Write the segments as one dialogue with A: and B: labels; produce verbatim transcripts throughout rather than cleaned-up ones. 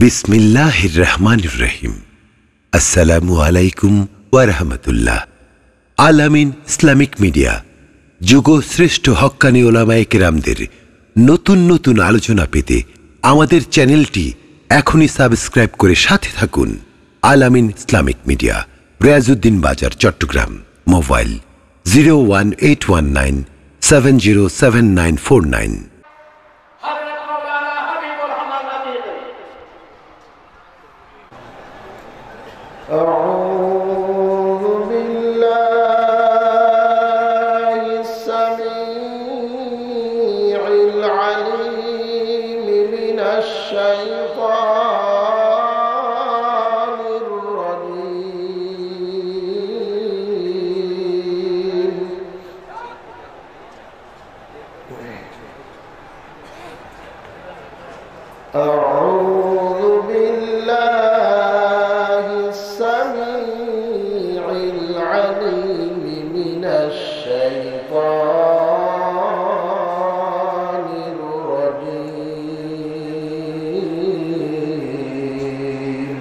A: বিসমিল্লাহির রহমানির রহিম। আসসালামু আলাইকুম ওয়া রাহমাতুল্লাহ। আল-আমিন ইসলামিক মিডিয়া যুগ শ্রেষ্ঠ হক্কানি উলামায়ে কেরামদের নতুন নতুন আলোচনা পেতে আমাদের চ্যানেলটি এখনই সাবস্ক্রাইব করে সাথে থাকুন। Al-Amin Islamic media, Riazuddin Bazar, Chattogram. Mobile zero one eight one nine seven zero seven nine four nine.
B: أعوذ بالله السميع العليم من الشيطان الرجيم. أعوذ بالله السميع العليم من الشيطان الرجيم.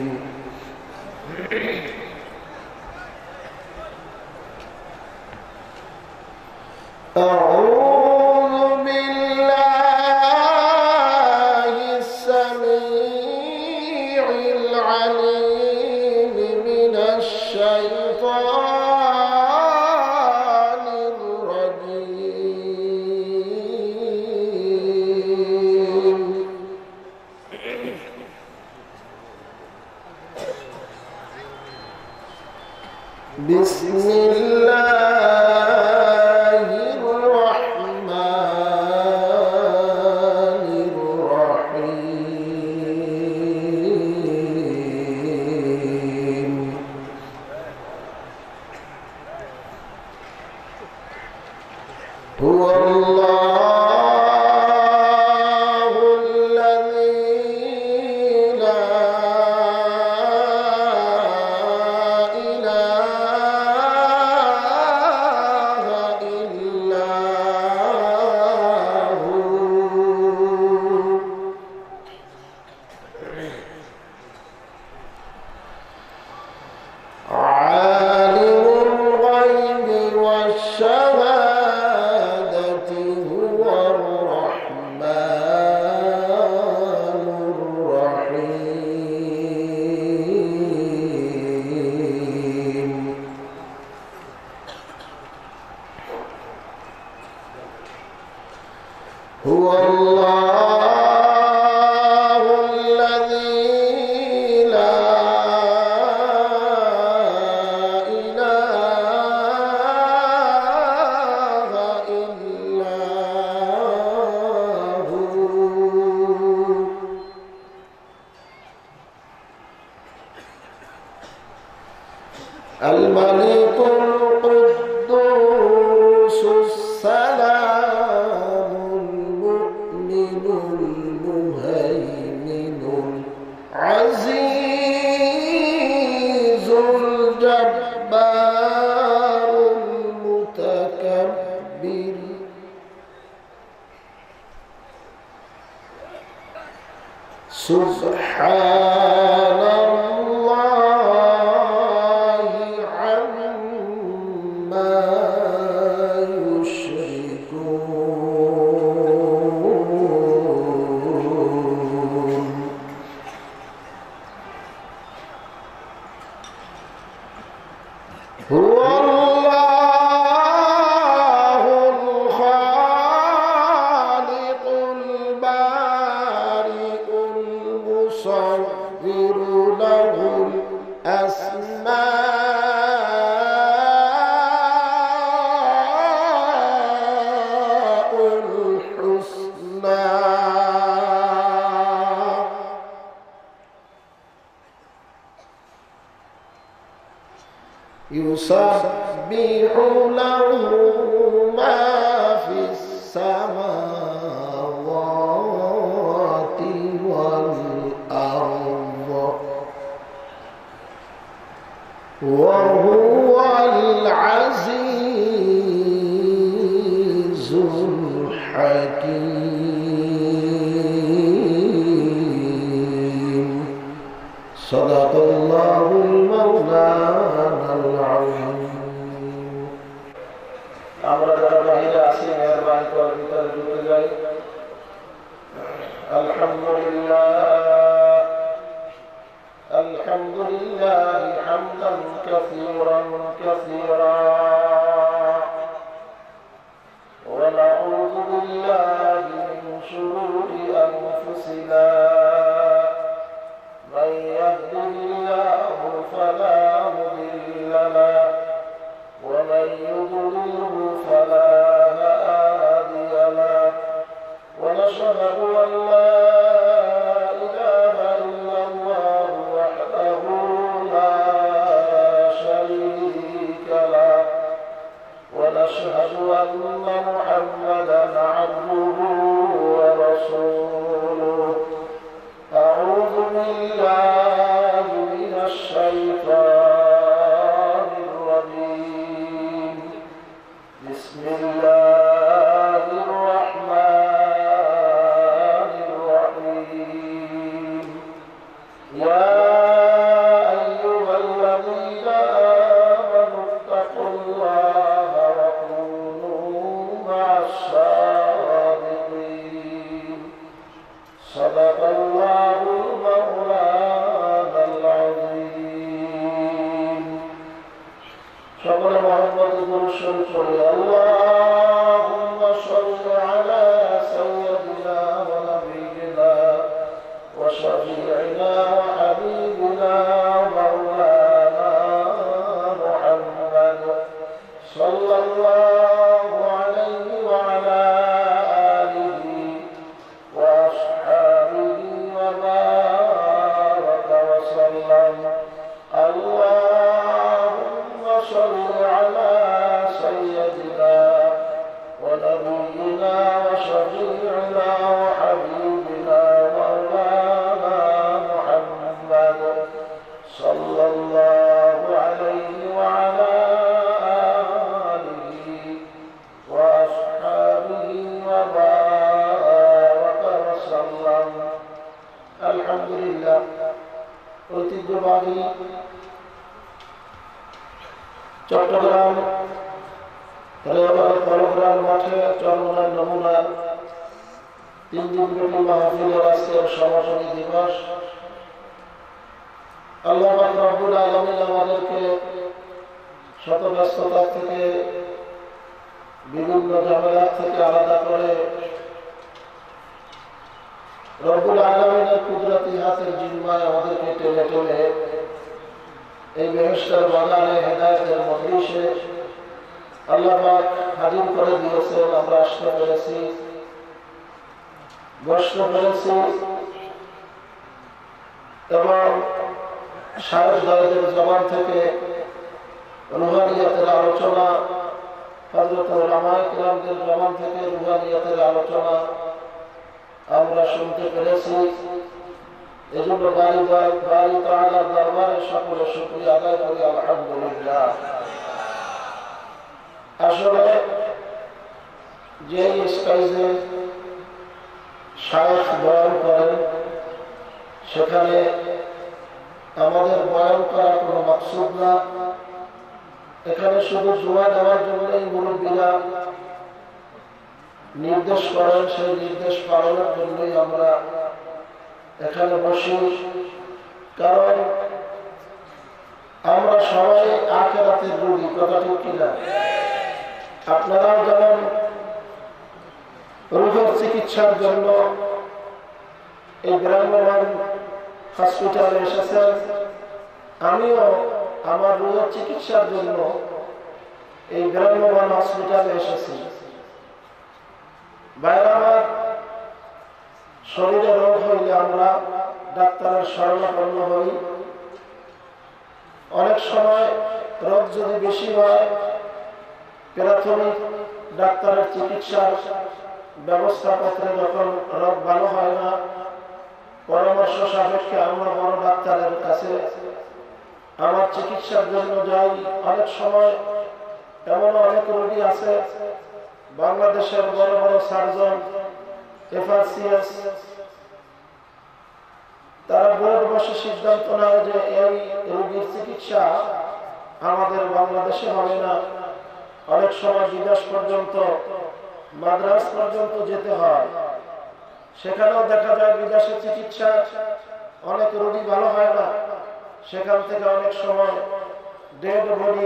B: أعوذ بالله السميع العليم من الشيطان الرجيم. بسم الله الرحمن الرحيم. هو الله الذي لا إله إلا هو. عالم الغيب والشهادة هو الرحمن الرحيم. هو الله الذي لا إله إلا هو. الملك القدوس السلام المؤمن المهيمن العزيز الجبار المتكبر. سبحان الله عما يشركون. هو الله الخالق البارئ المصور له الأسماء الحسنى. يسبح له ما في السماوات والأرض وهو العزيز الحكيم. صدق الله المولانا العظيم আমরা যারা বাহিরে আছি মেহেরবানি করে ভিতরে ঢুকে যাই আলহামদুলিল্লাহ আলহামদুলিল্লাহ হামদান কাসীরান কাসীরা ওয়া নাউযু বিল্লাহি মিন শুরুরি আনফুসিনা من يهده الله فلا مضل له ومن يضلله فلا هادي له ونشهد أن لا إله إلا الله وحده لا شريك له ونشهد أن محمدا عبده ورسوله أعوذ بالله من الشيطان الرجيم بسم الله الرحمن الرحيم يا أيها الذين آمنوا اتقوا الله وكونوا مع الصادقين صدق الله المولانا العظيم সকলে মুহাম্মদ দরুদ পড়ি اللهم صل على سيدنا ونبينا وشفيعنا وحبيبنا مولانا محمد صلى الله عليه وعلى آله وأصحابه وبارك وسلم اللهم صل على سيدنا ونبينا وشفيعنا وحبيبنا مولانا محمد صلى الله عليه وعلى آله وأصحابه وبارك وسلم الحمد لله ঐতিহ্যবাহী চট্টগ্রাম কলগ্রাম মাঠে চরমনার নমুনা তিন দিনব্যাপী মাহফিলের আজকের সমাপনী দিবস আল্লাহ পাক রব্বুল আলামিন আমাদেরকে শত ব্যস্ততা থেকে বিভিন্ন ঝামেলা থেকে আলাদা করে রব্বুল আলামিনের কুদরতি হাতের জিম্মায় আমাদেরকে টেনে টেনে এই বেহেশতের বাগানে হেদায়েতের মজলিসে আল্লাহ পাক হাজির করে দিয়েছেন। আমরা আসতে পেরেছি, বসতে পেরেছি এবং শায়েখ দায়েদের জবান থেকে রুহানিয়াতের আলোচনা, হযরত উলামায়ে কিরামদের জবান থেকে রুহানিয়াতের আলোচনা আমরা শুনতে পেরেছি। এজন্য বাড়ি বাড়ি তাআলার দরবারে সকলে শুকরিয়া আদায় করি আলহামদুলিল্লাহ। আসলে যে স্টেজে শায়েখ বয়ান করেন সেখানে আমাদের বয়ান করার কোনো মাকসুদ না, এখানে শুধু জুমা দেওয়ার জন্যই মুরব্বীরা নির্দেশ করেন, সেই নির্দেশ পালনের জন্যই আমরা এখানে বসি। কারণ আমরা সবাই আখিরাতের রোগী, কথা ঠিক কিনা? আপনারাও যেমন রোগের চিকিৎসার জন্য এই ব্রাহ্মণ হসপিটালে এসেছেন, আমিও আমার রোগের চিকিৎসার জন্য এই ব্রাহ্মণ হসপিটালে এসেছি। বাইরে আমার শরীরে রোগ হইলে আমরা ডাক্তারের শরণাপন্ন হই। অনেক সময় রোগ যদি বেশি হয় প্রাথমিক ডাক্তারের চিকিৎসার ব্যবস্থাপত্রে যখন রোগ ভালো হয় না, পরামর্শ সাপেক্ষে আমরা বড় ডাক্তারের কাছে আমার চিকিৎসার জন্য যাই। অনেক সময় এমন অনেক রোগী আছে বাংলাদেশের বড় বড় সার্জন, এফআরসিএস, তারা বোর্ড বসে সিদ্ধান্ত নেয় যে এই রোগীর চিকিৎসা আমাদের বাংলাদেশে হবে না, অনেক সময় বিদেশ পর্যন্ত, মাদ্রাস পর্যন্ত যেতে হয়। সেখানেও দেখা যায় বিদেশে চিকিৎসা অনেক রোগী ভালো হয় না, সেখান থেকে অনেক সময় ডেড বডি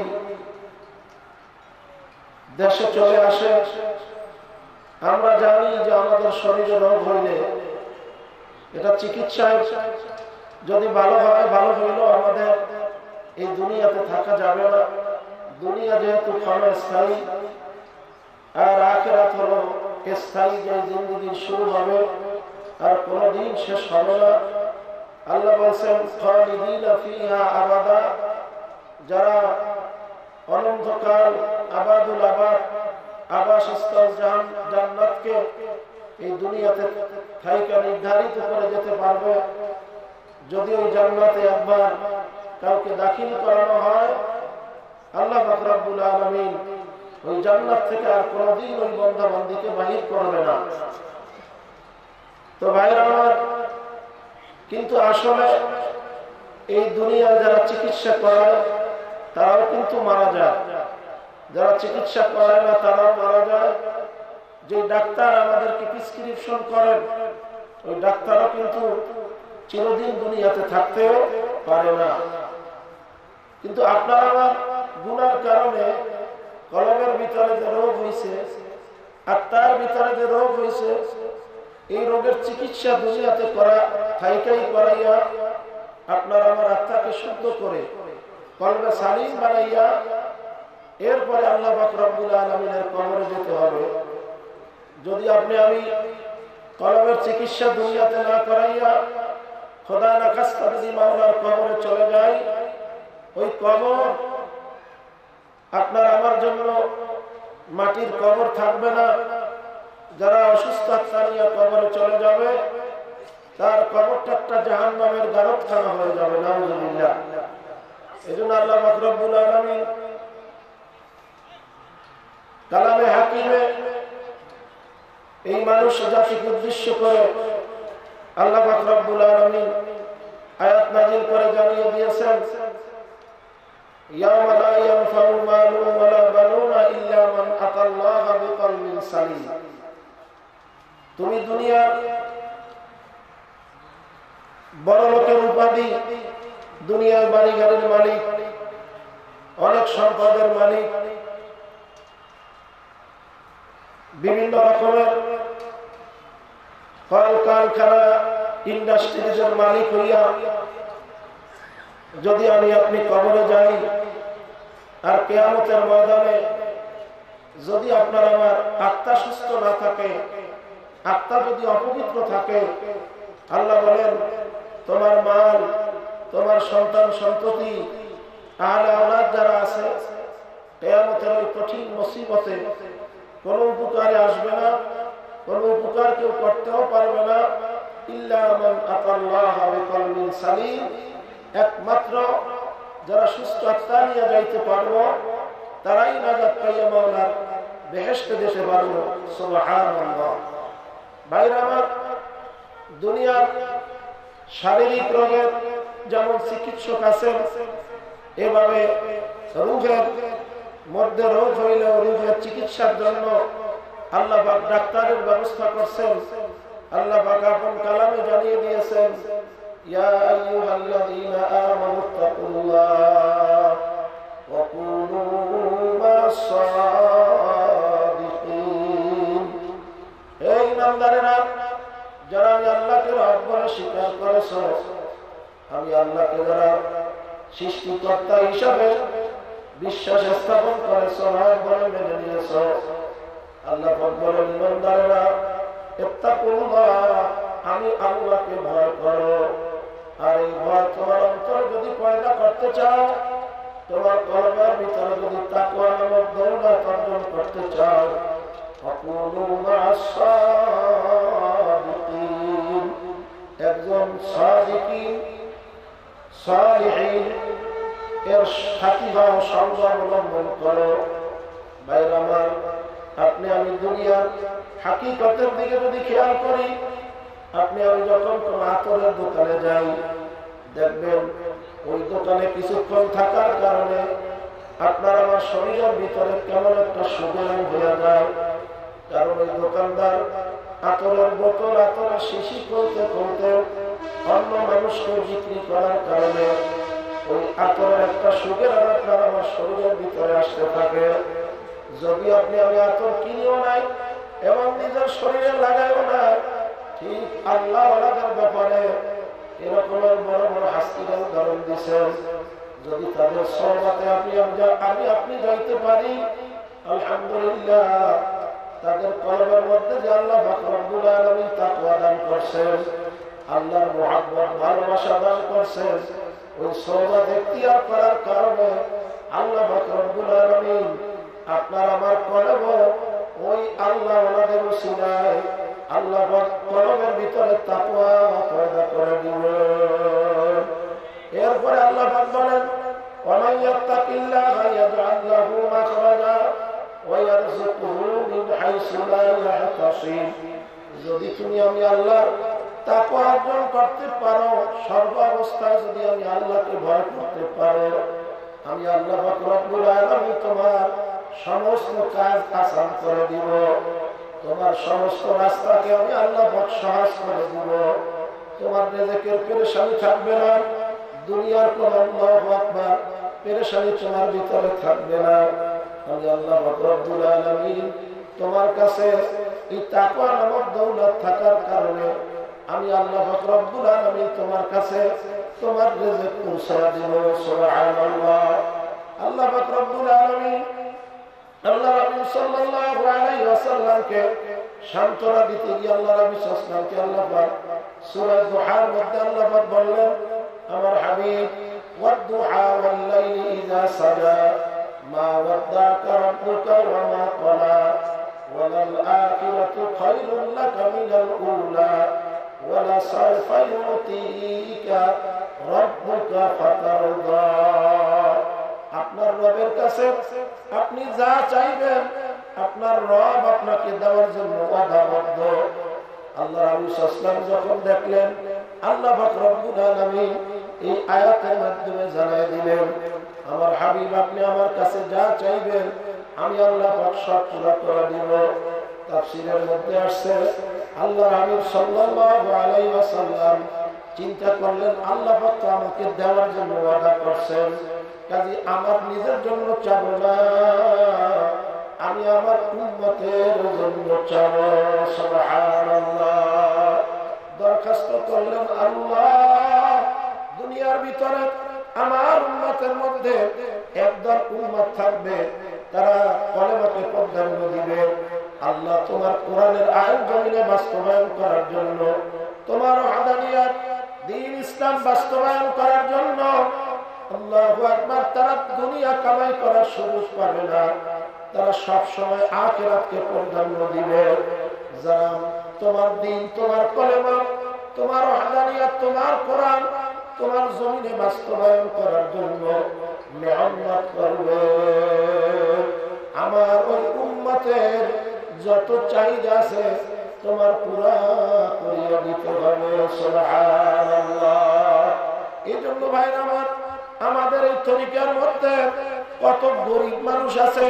B: দেশে চলে আসে। আমরা জানি যে আমাদের শরীরে রোগ হইলে এটা চিকিৎসায় যদি ভালো হয়, ভালো হইলেও আমাদের এই দুনিয়াতে থাকা যাবে না। দুনিয়া যেহেতু ক্ষণস্থায়ী, আর আখিরাত হলো স্থায়ী, যে জিন্দেগি শুরু হবে আর কোনদিন শেষ হবে না। আল্লাহ বলেন খালিদিনা ফিহা আবাদা, যারা অনন্তকাল আবাদুল আবাদ আবাসস্থল জান্নাতকে এই দুনিয়াতে থাইকা নির্ধারিত করে যেতে পারবে। যদি ওই জান্নাতে একবার কাউকে দাখিল করানো হয়, আল্লাহ পাক রব্বুল আলামিন ওই জান্নাত থেকে আর কোনদিন ওই বান্দা বান্দীকে বাহির করবে না। তো ভাইরা আমার, কিন্তু আসলে এই দুনিয়ার যারা চিকিৎসা করায় তারাও কিন্তু মারা যায়, যারা চিকিৎসা করায় না তারাও মারা যায়। যে ডাক্তার আমাদেরকে প্রেসক্রিপশন করেন, ওই ডাক্তারও কিন্তু চিরদিন দুনিয়াতে থাকতেও পারে না। কিন্তু আপনার আমার গুনার কারণে কলমের ভিতরে যে রোগ হয়েছে, আত্মার ভিতরে যে রোগ হয়েছে, এই রোগের চিকিৎসা দুনিয়াতে করা থাইকাই করাইয়া আপনার আমার আত্মাকে শুদ্ধ করে কলবে সালিম বানাইয়া এরপরে আল্লাহ পাক রব্বুল আলামিনের কবরে যেতে হবে। যদি আপনি আমি কলমের চিকিৎসা দুনিয়াতে না করাইয়া খোদা না খাস্তা যদি মাওলার কবরে চলে যায়, ওই কবর আপনার আমার জন্য মাটির কবর থাকবে না। যারা অসুস্থ আত্মা নিয়ে কবরে চলে যাবে, তার কবরটা একটা জাহান্নামের গারদখানা হয়ে যাবে। নাউযুবিল্লাহ। এজন্য আল্লাহ পাক রব্বুল আলামিন কালামে হাকিমে এই মানুষ জাতিকে উদ্দেশ্য করে আল্লাহ পাক রব্বুল আলামিন আয়াত নাযিল করে জানিয়ে দিয়েছেন, ইয়াওমা লা ইয়ানফাউ মালুন ওয়ালা বানুনা ইল্লা মান আতাল্লাহা বিকলবিন সালিম। তুমি দুনিয়া বড় লোকের উপাধি, দুনিয়ার বাড়ি গাড়ির মালিক, অনেক সম্পদের মালিক, বিভিন্ন রকমের কলকারখানা ইন্ডাস্ট্রিজের মালিক হইয়া যদি আমি আপনি কবরে যাই, আর কিয়ামতের ময়দানে যদি আপনার আমার আত্মা সুস্থ না থাকে, আত্মা যদি অপবিত্র থাকে, আল্লাহ বলেন তোমার মাল, তোমার সন্তান সন্ততি, আহলে আওলাদ যারা আছে, কিয়ামতের ওই কঠিন মুসিবতে কোন উপকারে আসবে না, কোন উপকার কেউ করতেও পারবে না। ইল্লা মান আতাল্লাহা বিকলবিন সালিম, একমাত্র যারা সুস্থ আত্মা নিয়ে যাইতে পারবো তারাই নাজাত পাইয়া মাওলার বেহেশতে যেতে পারবো। সুবহানাল্লাহ। ভাইরা আমার, দুনিয়ার শারীরিক রোগের যেমন চিকিৎসক আছেন, এভাবে রোগের মধ্যে রোগ হইলে রোগের চিকিৎসার জন্য আল্লাহ পাক ডাক্তারের ব্যবস্থা করছেন। আল্লাহ পাক আপন কালামে জানিয়ে দিয়েছেন, ইয়া আইয়ুহাল্লাযীনা আমানুত্তাকুল্লাহ ওয়া কুনু মাস-সাদিকিন। হে ঈমানদারেরা, যারা আমি আল্লাহকে রব বলে স্বীকার করেছো, আমি আল্লাহকে যারা সৃষ্টিকর্তা হিসাবে বিশ্বাস স্থাপন করেছো, রব বলে মেনে নিয়েছো, আল্লাহ পাক বলেন ঈমানদারেরা ইত্তাকুল্লাহ, আমি আল্লাহকে ভয় করো। আর এই ভয় তোমার অন্তরে যদি পয়দা করতে চাও, তোমার কলবের ভিতরে যদি তাকওয়া নামক দৌলত অর্জন করতে চাও, ফাকুনু মাস-সাদিকিন, একজন সাদিকিন সালিহিন এর সাথী হও, সঙ্গ অবলম্বন করো। ভাইরা আমার, আপনি আমি দুনিয়ার হাকিকতের দিকে যদি খেয়াল করি, আপনি আমি যখন কোন আতরের দোকানে যাই, দেখবেন ওই দোকানে কিছুক্ষণ থাকার কারণে আপনার আমার শরীরের ভিতরে কেমন একটা সুগন্ধ হয়ে যায়। কারণ ওই দোকানদার আতরের বোতল, আতরের শিশি খুলতে খুলতে অন্য মানুষকে বিক্রি করার কারণে ওই আতরের একটা সুগন্ধ আপনার আমার শরীরের ভিতরে আসতে থাকে। যদি আপনি আমি আতর কিনিও নাই এবং নিজের শরীরে লাগাইও না, ঠিক আল্লাহ ওয়ালাদের ব্যাপারে এরকমের বড় বড় হাসির উদাহরণ দিচ্ছেন। যদি তাদের সহমতে আপনি আমি আপনি যাইতে পারি, আলহামদুলিল্লাহ, তাদের কলবের মধ্যে যে আল্লাহ পাক রব্বুল আলামিন তাকওয়া দান করছেন, আল্লাহর মুহাব্বত ভালোবাসা দান করছেন, ওই সহমত ইখতিয়ার করার কারণে আল্লাহ পাক রব্বুল আলামিন আপনার আমার কলব ওই আল্লাহ ওয়ালাদের উসিলায় আল্লাহ পাক কলবের ভিতরে তাকওয়া পয়দা করে দিবেন। এরপরে আল্লাহ পাক বলেন, ওয়ামান ইয়াত্তাকিল্লাহা ইয়াজআল লাহু মাখরাজা ওয়া ইয়ারযুকহু মিন হাইসু লা ইয়াহতাসিব। যদি তুমি আমি আল্লাহর তাকওয়া অর্জন করতে পারো, সর্ব অবস্থায় যদি আমি আল্লাহকে ভয় করতে পারো, আমি আল্লাহ পাক রব্বুল আলামিন তোমার সমস্ত কাজ আসান করে দিব, তোমার সমস্ত রাস্তাকে আমি আল্লাহ পাক সহজ করে দিব, তোমার রিজিকের পেরেশানি থাকবে না, দুনিয়ার কোন আল্লাহু আকবার পেরেশানি তোমার ভিতরে থাকবে না। আমি আল্লাহ পাক রব্বুল আলামিন তোমার কাছে এই তাকওয়া নামক দৌলত থাকার কারণে আমি আল্লাহ পাক রব্বুল আলামিন তোমার কাছে তোমার রিজিক পৌঁছে দিব। সুবহানাল্লাহ। আল্লাহ পাক রব্বুল আলামিন আল্লাহ রাসূল সাল্লাল্লাহু আলাইহি ওয়াসাল্লামকে সান্ত্বনা দিতে গিয়ে আল্লাহ রাসূল সাল্লাল্লাহু আল্লাহ পাক সূরা দুহার মধ্যে আল্লাহ পাক বললেন, আমার হাবিব, ওয়াদ-দুহা ওয়াল-লাইলি ইযা সাজা মা ওয়াদ্দাকা রাব্বুকা ওয়া মা ক্বালা ওয়ালাল আখিরাতু খায়রুল লাকা মিনাল উলা ওয়ালা সাওফা ইউতিকা রাব্বুকা ফাতারদা। আপনার রবের কাছে আপনি যা চাইবেন আপনার রব আপনাকে দেওয়ার জন্য ওয়াদাবদ্ধ। আল্লাহ রাসূল সাল্লাল্লাহু আলাইহি ওয়াসাল্লাম যখন দেখলেন আল্লাহ পাক রব্বুল আলামিন এই আয়াতের মাধ্যমে জানাই দিলেন, আমার হাবিব, আপনি আমার কাছে যা চাইবেন আমি আল্লাহ পাক সব পুরা করে দিব। তাফসীরের মধ্যে আসছে, আল্লাহ হাবিব সাল্লাল্লাহু আলাইহি ওয়াসাল্লাম চিন্তা করলেন, আল্লাহ পাক তো আমাকে দেওয়ার জন্য ওয়াদা করছেন, কাজে আমার নিজের জন্য চাবো না, আমি আমার উম্মতের জন্য চাবো। সুবহানাল্লাহ। দরখাস্ত করলেন, আল্লাহ, দুনিয়ার ভিতরে আমার উম্মতের মধ্যে একদল উম্মত থাকবে, তারা কলেমাকে প্রাধান্য দিবে। আল্লাহ, তোমার কোরআনের আইন জমিনে বাস্তবায়ন করার জন্য, তোমার ওয়াহদানিয়ত দ্বীন ইসলাম বাস্তবায়ন করার জন্য, আল্লাহু আকবার, তারা দুনিয়া কামাই করার সুযোগ পাবে না, তারা সব সময় আখিরাতকে প্রাধান্য দিবে। যারা তোমার দ্বীন, তোমার কলেমা, তোমার ওয়াহদানিয়ত, তোমার কোরআন তোমার জমিনে বাস্তবায়ন করার জন্য মেহনত করবে, আমার ওই উম্মতের যত চাহিদা আছে তোমার পুরা করিয়ে দিতে হবে। সুবহানাল্লাহ। এই জন্য ভাইরা আমার, আমাদের এই তরিকার মধ্যে কত গরিব মানুষ আছে,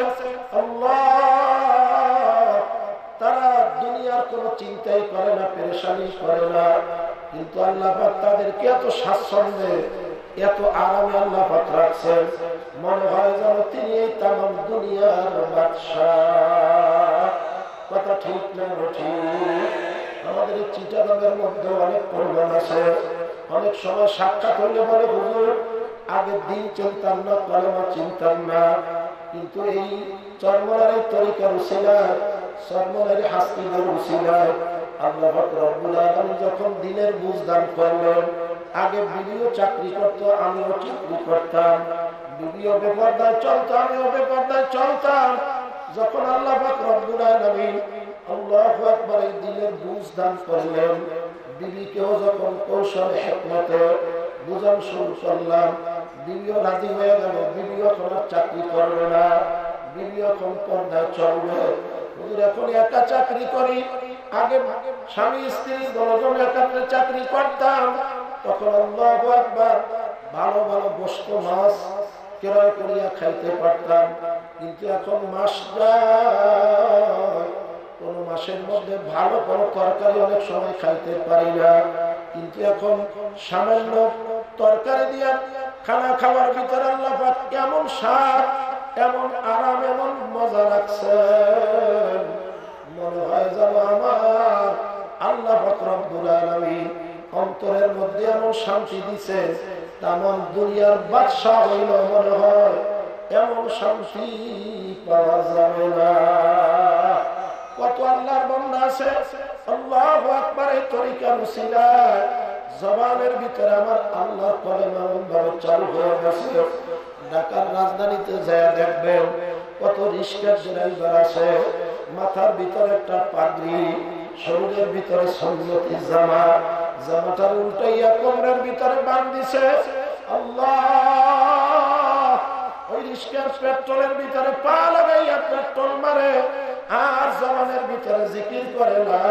B: আল্লাহ, তারা দুনিয়ার কোনো চিন্তাই করে না, পেরেশানি করে না, কিন্তু আল্লাহ পাক তাদেরকে এত স্বাচ্ছন্দ্যে, এত আরামে আল্লাহ পাক রাখছেন, মনে হয় যেন তিনি এই তামাম দুনিয়ার বাদশাহ। কথা ঠিক না ঠিক? আমাদের এই চিটাগাংয়ের মধ্যে অনেক প্রমাণ আছে, অনেক সময় সাক্ষাৎ হইলে বলে, হুজুর, আগের দিন চিনতাম না, কলেমা চিনতাম না, কিন্তু এই চরমনার তরিকার উসিলায়, চরমনার হাসকিদের উসিলায় আল্লাহ পাক রব্বুল আলামিন যখন দিনের বুঝ দান করলেন, আগে বিবিও চাকরি করত, আমিও চাকরি করতাম, বিবিও বেপরদায় চলতো, আমিও বেপরদায় চলতাম, যখন আল্লাহ পাক রব্বুল আলামিন আল্লাহু আকবার এই দিনের বুঝ দান করলেন, বিবিকেও যখন কৌশলে হিকমতে বুঝান শুরু করলাম, বিবিও রাজি হয়ে গেল, বিবিও এখন চাকরি করবে না, বিবিও এখন পর্দায় চলবে। হুজুর, এখন একা চাকরি করি, আগে স্বামী স্ত্রী দুজন একত্রে চাকরি করতাম, তখন আল্লাহু আকবার ভালো ভালো গোশত মাছ ক্রয় করিয়া খাইতে পারতাম। কিন্তু এখন মাস যায়, কোন মাসের মধ্যে ভালো কোনো তরকারি অনেক সময় খাইতে পারি না। কিন্তু এখন সামান্য তরকারি দিয়া খানা খাওয়ার ভিতরে আল্লাহ পাক এমন স্বাদ, এমন আরাম, এমন মজা রাখছেন, মনে হয় যেন আমার আল্লাহ পাক রব্বুল আলামিন অন্তরের মধ্যে এমন শান্তি দিছে, তেমন দুনিয়ার বাদশা হইল মনে হয় এমন শান্তি পাওয়া যাবে না। কত আল্লাহর বান্দা আছে আল্লাহু আকবার এই তরিকার উসিলায় জবানের ভিতরে আমার আল্লাহর কলেমা এমনভাবে চালু হয়ে গেছে। ঢাকার রাজধানীতে যায় দেখবেন কত রিস্কার ড্রাইভার আছে, মাথার ভিতরে একটা পাগড়ি, শরীরের ভিতরে সুন্নতি জামা, জামাটার উল্টাইয়া কোমরের ভিতরে বাঁধ দিছে। আল্লাহ ওই রিস্কার পেট্রোলের ভিতরে পা লাগাইয়া পেট্রোল মারে আর জবানের ভিতরে জিকির করে লা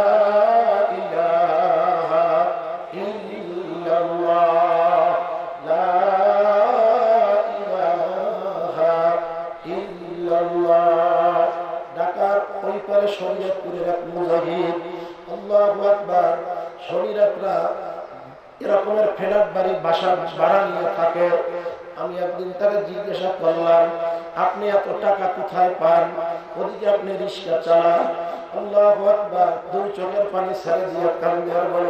B: ইলাহা ইল্লাল্লাহ, লা ইলাহা ইল্লাল্লাহ। ঢাকার ওই পারে শরীয়তপুরের এক মুজাহিদ, আল্লাহু আকবার, শরীয়তরা এরকমের ফেরাত বাড়ি বাসা ভাড়া নিয়ে থাকে। আমি একদিন তাকে জিজ্ঞাসা করলাম, আপনি এত টাকা কোথায় পান? ওদিকে আপনি রিক্সা চালান। আল্লাহু আকবার, দুই চোখের পানি ছেড়ে দিয়ে কান্দে আর বলে,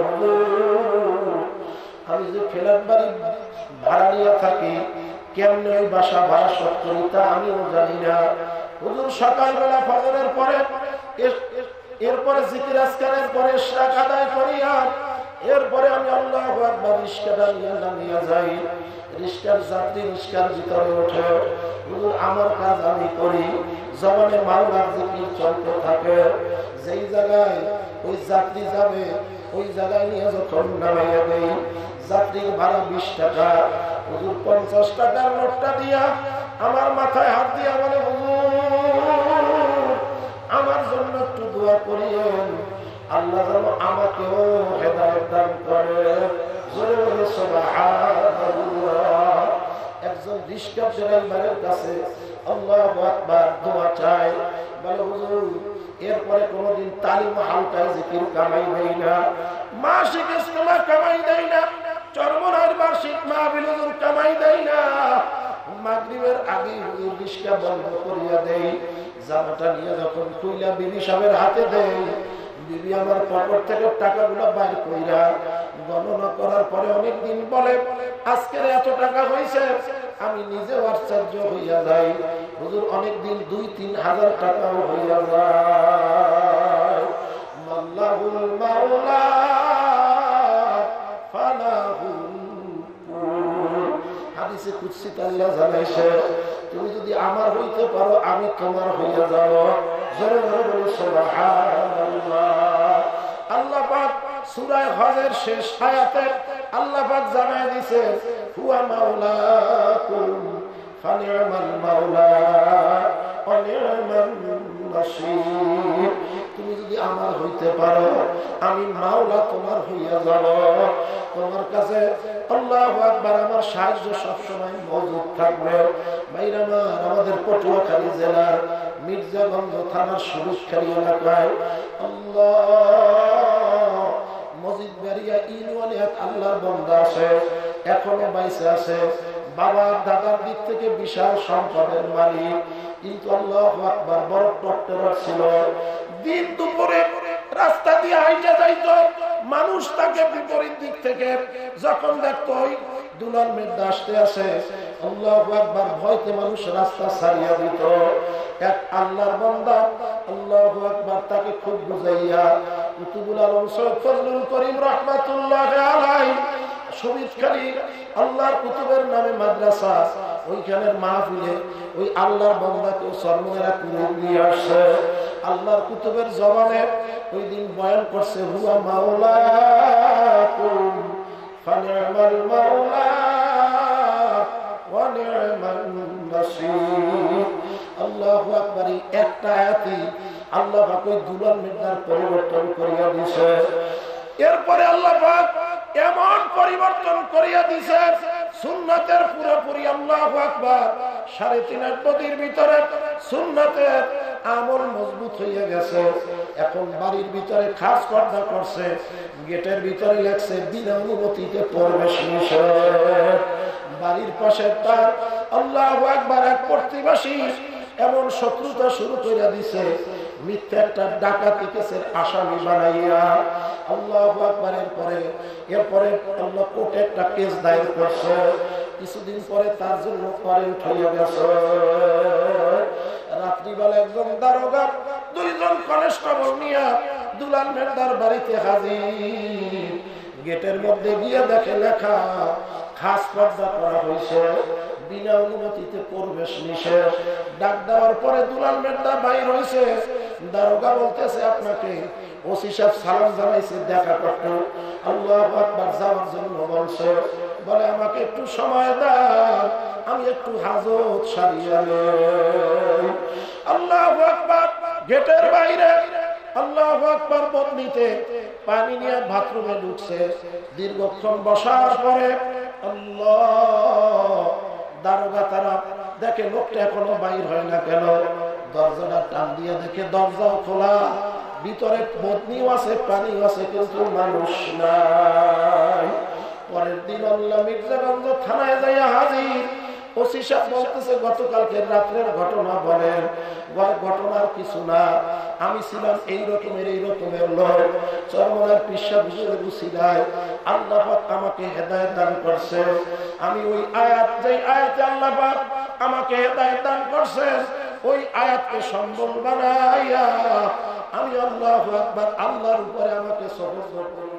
B: আমি যে ফেরাত বাড়ি ভাড়া নিয়ে থাকি, কেমনে ওই বাসা ভাড়া শোধ করি তা আমিও জানি না। হুজুর সকালবেলা ফজরের পরে, এরপরে জিকির আজকারের পরে ইশরাক আদায় করি, আর এরপরে আমি আল্লাহু আকবার রিক্সাটা নিয়ে নামিয়ে যাই। রিক্সার যাত্রী রিক্সার ভিতরে ওঠে, হুজুর আমার কাজ আমি করি, জবানে মাওলার জিকির চলতে থাকে। যেই জায়গায় ওই যাত্রী যাবে ওই জায়গায় নিয়ে যখন নামাইয়া দেই, যাত্রীর ভাড়া বিশ টাকা, হুজুর পঞ্চাশ টাকার নোটটা দিয়া আমার মাথায় হাত দিয়া বলে, হুজুর আমার জন্য একটু দোয়া করিয়েন, আল্লাহ যেন আমাকেও হেদায়েত দান করে। জোরে বলে সুবহানাল্লাহ। একজন রিক্সা ড্রাইভারের কাছে আল্লাহু আকবার দোয়া চাই, বলে হুজুর এরপরে কোনদিন তালিম হালকায় জিকির কামাই দেই না, মাসিক ইজতেমা কামাই দেই না, চরমনার বার্ষিক মাহফিল হুজুর কামাই দেই না, মাগরিবের আগে হুজুর রিক্সা বন্ধ করিয়া দেই। জামাটা নিয়ে যখন কইলা বিবি সাহেবের হাতে দেই, বিবি আমার পকেট থেকে টাকাগুলো বাইর কইরা গণনা করার পরে অনেকদিন বলে, আজকের এত টাকা হয়েছে। আমি নিজে আশ্চর্য হইয়া যাই, হুজুর অনেকদিন দুই তিন হাজার টাকাও হইয়া যায়। মাল্লাহুল মাওলা ফালাহুল হাদিসে কুদসিতে আল্লাহ জানাইছে, তুমি যদি আমার হইতে পারো আমি তোমার হইয়া যাব। জোরে জোরে বলি সুবহানাল্লাহ। আল্লাহ পাক সূরা হজের শেষ আয়াতে আল্লাহ পাক জানায় দিয়েছে, হুয়া মাওলাকুম ফানি'মাল মাওলা ওয়া নি'মান নাসীর। তুমি যদি আমার হইতে পারো আমি মাওলা তোমার হইয়া যাব, তোমার কাছে আল্লাহু আকবার আমার সাহায্য সবসময় মজুদ থাকবে। ভাইরা আমার, আমাদের পটুয়াখালী জেলার মির্জাগঞ্জ থানার সুরুজখালী এলাকায় আল্লাহ মসজিদ বেরিয়া ইউনিয়নে এক আল্লাহর বান্দা আছে, এখনো বাইসে আছে, বাবা দাদার দিক থেকে বিশাল সম্পদের মালিক, কিন্তু আল্লাহু আকবার বড় টক্টর ছিল। দিন দুপুরে রাস্তা দিয়ে হাইটে যাইতো, মানুষ তাকে বিপরীত দিক থেকে যখন দেখতো ওই দুলাল মেয়েটা আসতে আসে, আল্লাহু আকবার ভয়তে মানুষ রাস্তা ছাড়িয়া দিত। এক আল্লাহর বান্দা আল্লাহু আকবার তাকে খুব বুঝাইয়া কুতুবুল আলম সৈয়দ ফজলুল করিম রাহমাতুল্লাহি আলাইহি শরীফখালী আল্লাহর কুতুবের নামে মাদ্রাসা, ওইখানের মাহফিলে ওই আল্লাহর বান্দাকে সরমুনেরা কুতুব নিয়ে আসছে। আল্লাহর কুতুবের জবানে ওই দিন বয়ান করছে, হুয়া মাওলাকুম ফানি'মাল মাওলা ওয়া নি'মান নাসীর। আল্লাহু আকবার। একটা আয়াতই আল্লাহ পাক ওই দুলাল মির্জার পরিবর্তন করিয়া দিছে। এরপরে আল্লাহ পাক এমন পরিবর্তন করিয়া দিছে সুন্নাতের পুরোপুরি আল্লাহু আকবার সাড়ে তিন আট নদীর ভিতরে সুন্নাতের আমল মজবুত হয়ে গেছে। এখন বাড়ির ভিতরে খাস পর্দা করছে, গেটের ভিতরে লেখছে বিনা অনুমতিতে প্রবেশ নিষেধ। বাড়ির পাশে তার আল্লাহু আকবার এক প্রতিবেশী এমন শত্রুতা শুরু করে দিছে, মিথ্যা একটা ডাকাতি কেসের আসামি বানাইয়া আল্লাহু আকবারের পরে এরপরে আল্লাহ কোর্টে একটা কেস দায়ের করছে। কিছুদিন পরে তার জন্য কারেন্ট হয়ে গেছে। রাত্রিবেলা একজন দারোগা দুইজন কনস্টেবল নিয়ে দুলাল মের্দার বাড়িতে হাজির। গেটের মধ্যে গিয়ে দেখে লেখা খাস পর্দা করা হয়েছে, বিনা অনুমতিতে প্রবেশ নিষেধ। ডাক দেওয়ার পরে দুলাল মের্দা বাইর হয়েছে। দারোগা বলতেছে আপনাকে ওসি সাহেব সালাম জানাইছে দেখা করতে। আল্লাহু আকবার যাওয়ার জন্য বলছে, বলে আমাকে একটু সময় দাও, আমি একটু হাজত সারিয়ে নেই। আল্লাহু আকবার গেটের বাইরে আল্লাহু আকবার বদলিতে পানি নিয়ে বাথরুমে ঢুকছে। দীর্ঘক্ষণ বসার পরে আল্লাহ দারোগা তারা দেখে লোকটা এখনো বাইর হয় না কেন। দরজাটা টান দিয়ে দেখে দরজাও খোলা, ভিতরে বদনিও আছে পানিও আছে কিন্তু মানুষ নাই। পরের দিন আল্লাহ মির্জাগঞ্জ থানায় যাইয়া হাজির। ওসি সাহেব বলতেছে গতকালকে রাত্রের ঘটনা বলেন। ঘটনার কিছু না, আমি ছিলাম এই রকমের এই রকমের লোক, চরমনার পিসা বুঝে বুঝিলাই। আল্লাহ পাক আমাকে হেদায়েত দান করছে। আমি ওই আয়াত যেই আয়াতে আল্লাহ পাক আমাকে হেদায়েত দান করছেন ওই আয়াতকে সম্বল বানাইয়া আমি আল্লাহু আকবার আল্লাহর উপরে আমাকে সবর